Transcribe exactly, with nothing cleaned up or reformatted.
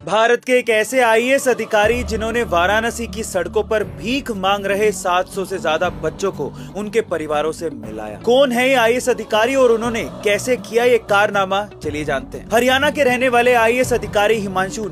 भारत के एक ऐसे आई ए एस अधिकारी जिन्होंने वाराणसी की सड़कों पर भीख मांग रहे सात सौ से ज्यादा बच्चों को उनके परिवारों से मिलाया। कौन है ये आई ए एस अधिकारी और उन्होंने कैसे किया ये कारनामा, चलिए जानते हैं। हरियाणा के रहने वाले आई ए एस अधिकारी हिमांशु